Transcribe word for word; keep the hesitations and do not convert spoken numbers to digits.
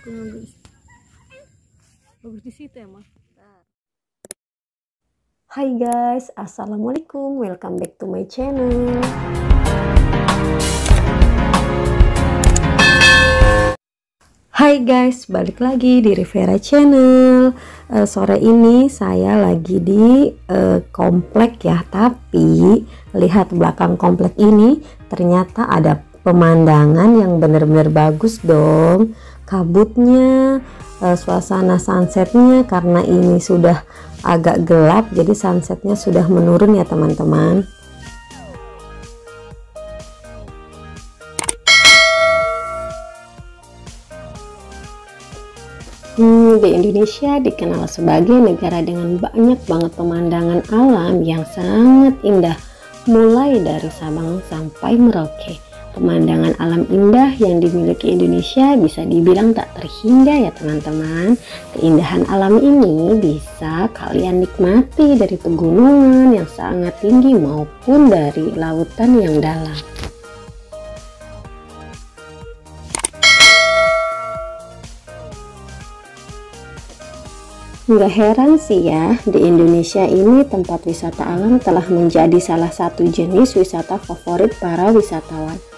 bagus bagus di situ emang. Hai guys, assalamualaikum, welcome back to my channel. Hai guys, balik lagi di Rivera Channel. uh, Sore ini saya lagi di uh, komplek ya, tapi lihat belakang komplek ini ternyata ada pemandangan yang benar-benar bagus dong. Kabutnya, uh, suasana sunsetnya, karena ini sudah agak gelap jadi sunsetnya sudah menurun ya teman-teman. Hmm, di Indonesia dikenal sebagai negara dengan banyak banget pemandangan alam yang sangat indah, mulai dari Sabang sampai Merauke. Pemandangan alam indah yang dimiliki Indonesia bisa dibilang tak terhingga ya teman-teman. Keindahan alam ini bisa kalian nikmati dari pegunungan yang sangat tinggi maupun dari lautan yang dalam. Nggak heran sih ya, di Indonesia ini tempat wisata alam telah menjadi salah satu jenis wisata favorit para wisatawan.